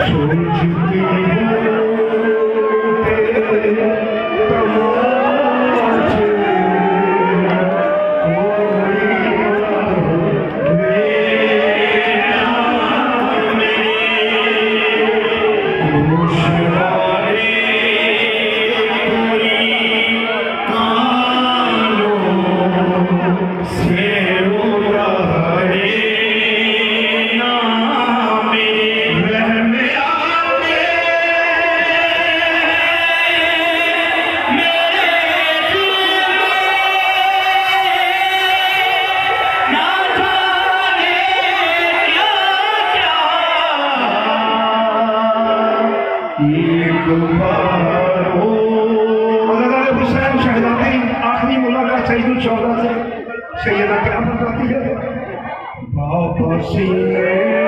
हुसैन शहजादी आखिरी मुलाकात सईदुल शोहदा से सैयदा क्या बताती है? बाबा सीने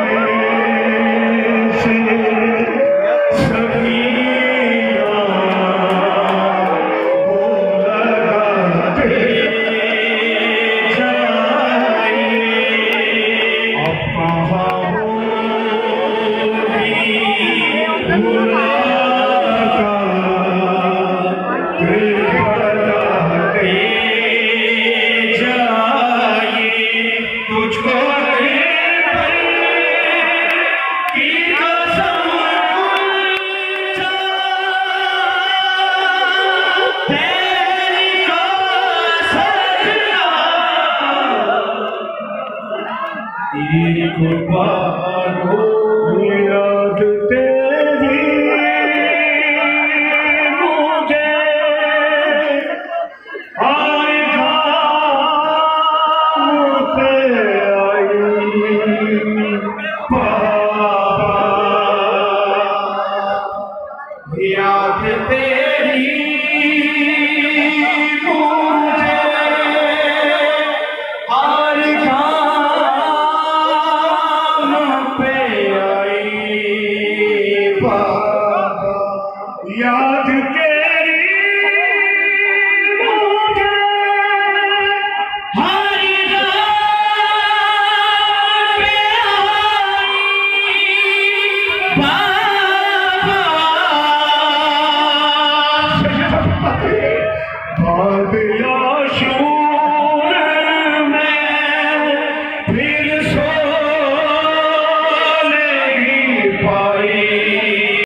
से सखियां वो लगाते जाए, अब कहाँ होगी याद तेरी मुझे आई घाम पे आई याद तेरी मुझे आई याद तेरी मुझे हर रात पे आई।